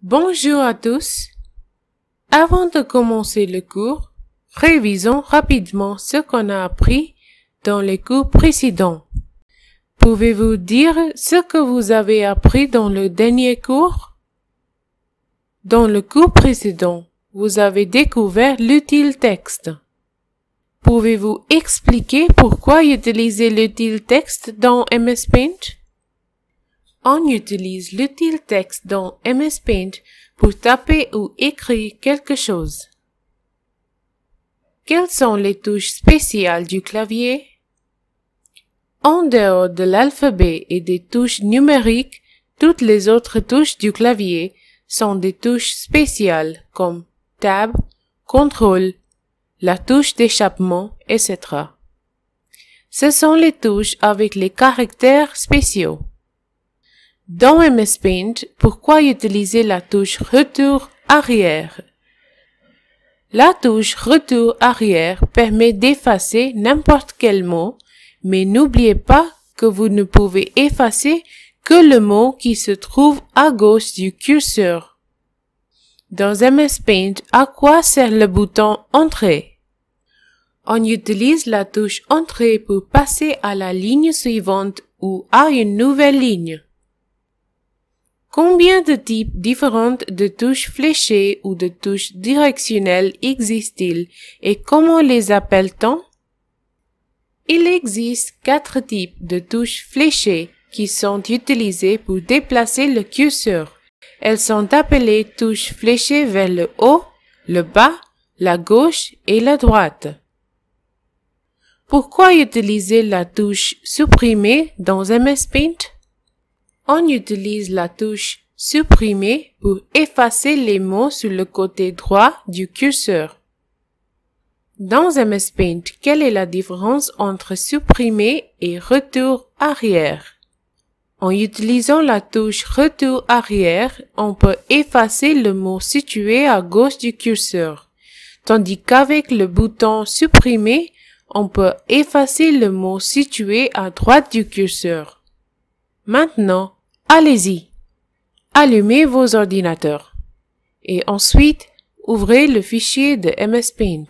Bonjour à tous. Avant de commencer le cours, révisons rapidement ce qu'on a appris dans les cours précédents. Pouvez-vous dire ce que vous avez appris dans le dernier cours? Dans le cours précédent, vous avez découvert l'utile texte. Pouvez-vous expliquer pourquoi utiliser l'utile texte dans MS Paint? On utilise l'utile texte dans MS Paint pour taper ou écrire quelque chose. Quelles sont les touches spéciales du clavier? En dehors de l'alphabet et des touches numériques, toutes les autres touches du clavier sont des touches spéciales comme Tab, Contrôle, la touche d'échappement, etc. Ce sont les touches avec les caractères spéciaux. Dans MS Paint, pourquoi utiliser la touche Retour arrière? La touche Retour arrière permet d'effacer n'importe quel mot, mais n'oubliez pas que vous ne pouvez effacer que le mot qui se trouve à gauche du curseur. Dans MS Paint, à quoi sert le bouton Entrée? On utilise la touche Entrée pour passer à la ligne suivante ou à une nouvelle ligne. Combien de types différents de touches fléchées ou de touches directionnelles existent-ils et comment les appelle-t-on? Il existe 4 types de touches fléchées qui sont utilisées pour déplacer le curseur. Elles sont appelées touches fléchées vers le haut, le bas, la gauche et la droite. Pourquoi utiliser la touche Supprimer dans MS Paint? On utilise la touche Supprimer pour effacer les mots sur le côté droit du curseur. Dans MS Paint, quelle est la différence entre Supprimer et Retour arrière? En utilisant la touche Retour arrière, on peut effacer le mot situé à gauche du curseur, tandis qu'avec le bouton Supprimer, on peut effacer le mot situé à droite du curseur. Maintenant, allez-y, allumez vos ordinateurs et ensuite ouvrez le fichier de MS Paint.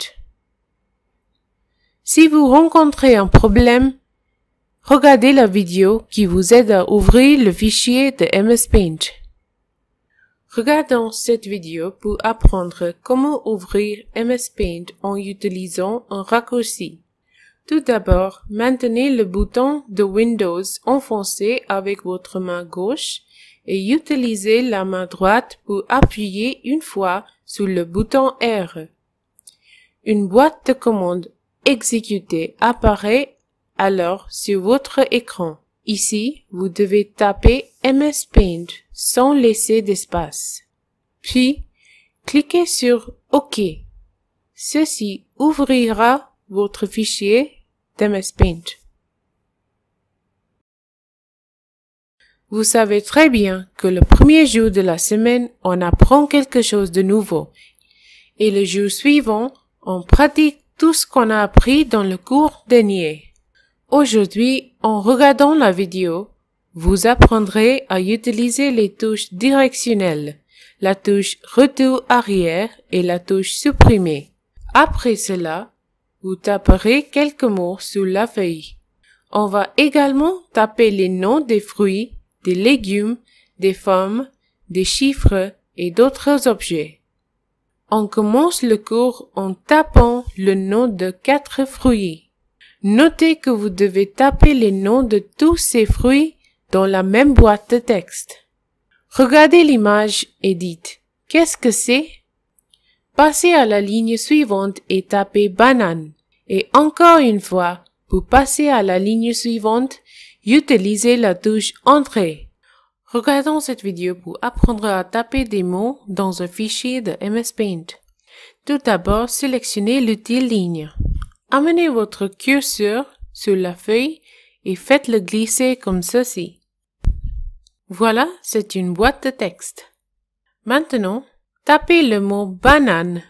Si vous rencontrez un problème, regardez la vidéo qui vous aide à ouvrir le fichier de MS Paint. Regardons cette vidéo pour apprendre comment ouvrir MS Paint en utilisant un raccourci. Tout d'abord, maintenez le bouton de Windows enfoncé avec votre main gauche et utilisez la main droite pour appuyer une fois sur le bouton R. Une boîte de commandes exécutée apparaît alors sur votre écran. Ici, vous devez taper MS Paint sans laisser d'espace. Puis, cliquez sur OK. Ceci ouvrira votre fichier d'MS Paint. Vous savez très bien que le premier jour de la semaine, on apprend quelque chose de nouveau. Et le jour suivant, on pratique tout ce qu'on a appris dans le cours dernier. Aujourd'hui, en regardant la vidéo, vous apprendrez à utiliser les touches directionnelles, la touche Retour arrière et la touche Supprimer. Après cela, vous taperez quelques mots sur la feuille. On va également taper les noms des fruits, des légumes, des formes, des chiffres et d'autres objets. On commence le cours en tapant le nom de 4 fruits. Notez que vous devez taper les noms de tous ces fruits dans la même boîte de texte. Regardez l'image et dites « Qu'est-ce que c'est ?» Passez à la ligne suivante et tapez banane. Et encore une fois, pour passer à la ligne suivante, utilisez la touche Entrée. Regardons cette vidéo pour apprendre à taper des mots dans un fichier de MS Paint. Tout d'abord, sélectionnez l'utile ligne. Amenez votre curseur sur la feuille et faites-le glisser comme ceci. Voilà, c'est une boîte de texte. Maintenant, tapez le mot banane.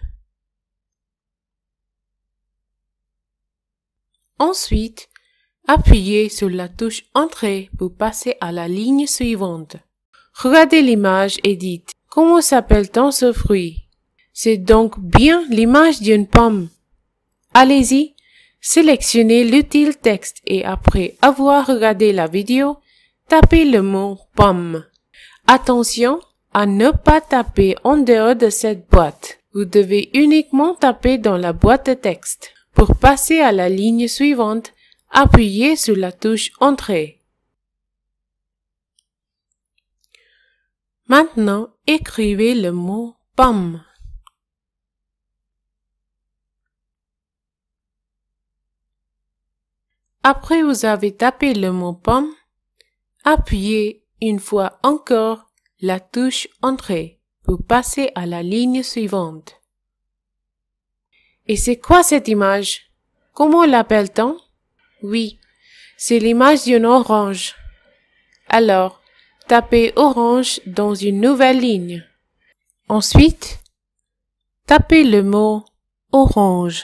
Ensuite, appuyez sur la touche Entrée pour passer à la ligne suivante. Regardez l'image et dites Comment s'appelle-t-on ce fruit? C'est donc bien l'image d'une pomme. Allez-y, sélectionnez l'utile texte et après avoir regardé la vidéo, tapez le mot pomme. Attention à ne pas taper en dehors de cette boîte. Vous devez uniquement taper dans la boîte de texte. Pour passer à la ligne suivante, appuyez sur la touche Entrée. Maintenant, écrivez le mot pomme. Après vous avez tapé le mot pomme, appuyez une fois encore la touche Entrée pour passer à la ligne suivante. Et c'est quoi cette image? Comment l'appelle-t-on? Oui, c'est l'image d'une orange. Alors, tapez orange dans une nouvelle ligne. Ensuite, tapez le mot orange.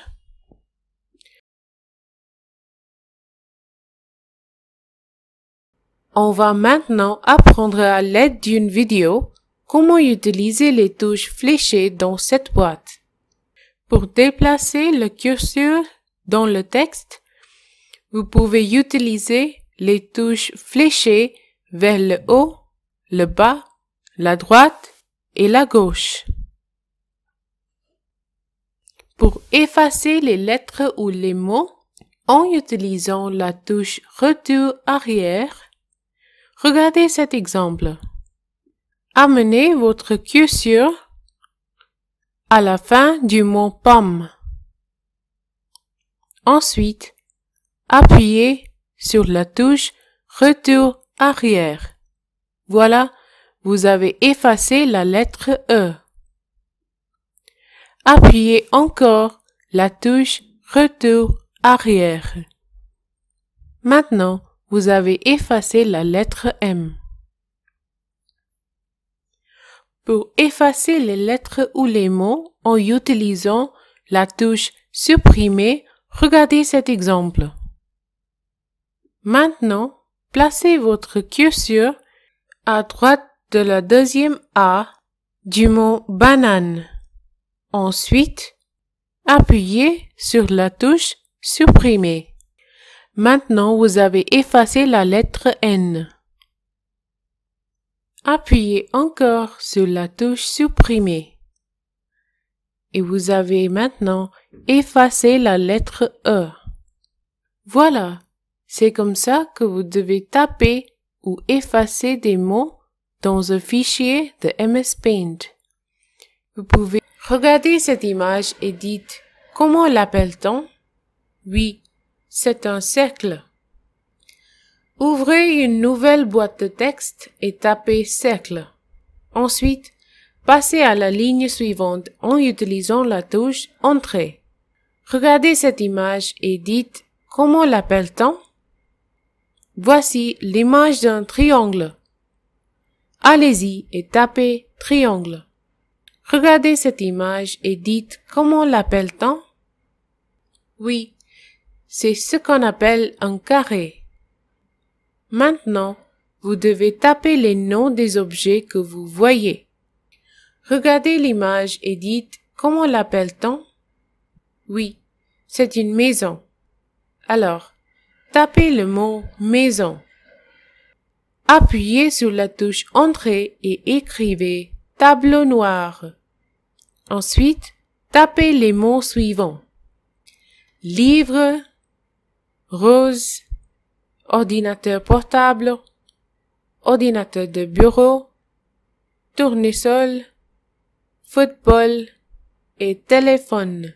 On va maintenant apprendre à l'aide d'une vidéo comment utiliser les touches fléchées dans cette boîte. Pour déplacer le curseur dans le texte, vous pouvez utiliser les touches fléchées vers le haut, le bas, la droite et la gauche. Pour effacer les lettres ou les mots, en utilisant la touche Retour arrière, regardez cet exemple. Amenez votre curseur à la fin du mot pomme. Ensuite, appuyez sur la touche Retour arrière. Voilà, vous avez effacé la lettre E. Appuyez encore la touche Retour arrière. Maintenant, vous avez effacé la lettre M. Pour effacer les lettres ou les mots en utilisant la touche Supprimer, regardez cet exemple. Maintenant, placez votre curseur à droite de la deuxième A du mot banane. Ensuite, appuyez sur la touche Supprimer. Maintenant, vous avez effacé la lettre N. Appuyez encore sur la touche Supprimer. Et vous avez maintenant effacé la lettre E. Voilà, c'est comme ça que vous devez taper ou effacer des mots dans un fichier de MS Paint. Vous pouvez regarder cette image et dites « Comment l'appelle-t-on » Oui, c'est un cercle. Ouvrez une nouvelle boîte de texte et tapez cercle. Ensuite, passez à la ligne suivante en utilisant la touche Entrée. Regardez cette image et dites « Comment l'appelle-t-on » Voici l'image d'un triangle. Allez-y et tapez triangle. Regardez cette image et dites « Comment l'appelle-t-on » Oui, c'est ce qu'on appelle un carré. Maintenant, vous devez taper les noms des objets que vous voyez. Regardez l'image et dites « Comment l'appelle-t-on » Oui, c'est une maison. Alors, tapez le mot « maison ». Appuyez sur la touche Entrée et écrivez « tableau noir ». Ensuite, tapez les mots suivants. Livre, rose, ordinateur portable, ordinateur de bureau, tournesol, football et téléphone.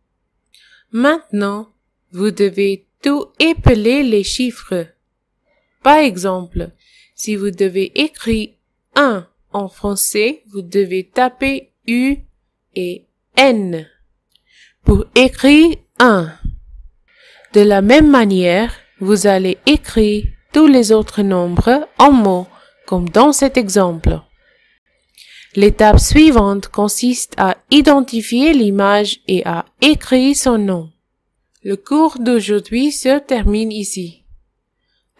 Maintenant, vous devez tout épeler les chiffres. Par exemple, si vous devez écrire 1 en français, vous devez taper U et N pour écrire 1. De la même manière, vous allez écrire tous les autres nombres en mots, comme dans cet exemple. L'étape suivante consiste à identifier l'image et à écrire son nom. Le cours d'aujourd'hui se termine ici.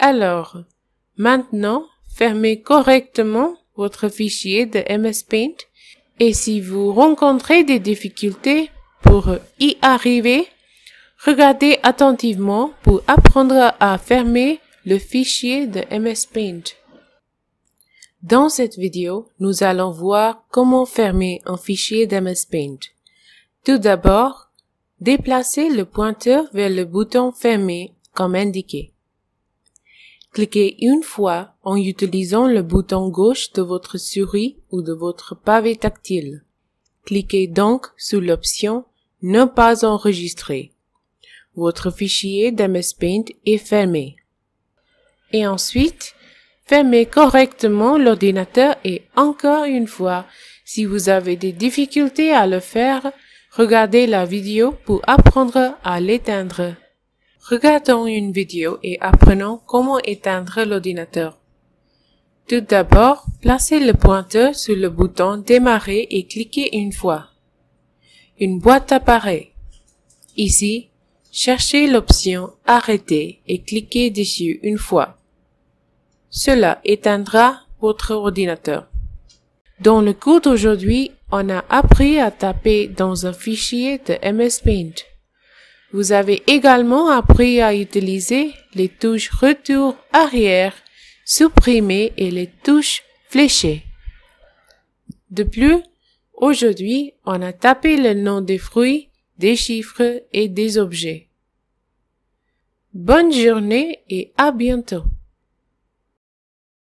Alors, maintenant, fermez correctement votre fichier de MS Paint Et si vous rencontrez des difficultés pour y arriver, regardez attentivement pour apprendre à fermer le fichier de MS Paint. Dans cette vidéo, nous allons voir comment fermer un fichier d'MS Paint. Tout d'abord, déplacez le pointeur vers le bouton Fermer comme indiqué. Cliquez une fois en utilisant le bouton gauche de votre souris ou de votre pavé tactile. Cliquez donc sur l'option Ne pas enregistrer. Votre fichier d'MS Paint est fermé. Et ensuite, fermez correctement l'ordinateur et encore une fois, si vous avez des difficultés à le faire, regardez la vidéo pour apprendre à l'éteindre. Regardons une vidéo et apprenons comment éteindre l'ordinateur. Tout d'abord, placez le pointeur sur le bouton Démarrer et cliquez une fois. Une boîte apparaît. Ici, cherchez l'option Arrêter et cliquez dessus une fois. Cela éteindra votre ordinateur. Dans le cours d'aujourd'hui, on a appris à taper dans un fichier de MS Paint. Vous avez également appris à utiliser les touches Retour arrière, Supprimer et les touches fléchées. De plus, aujourd'hui, on a tapé le nom des fruits, des chiffres et des objets. Bonne journée et à bientôt.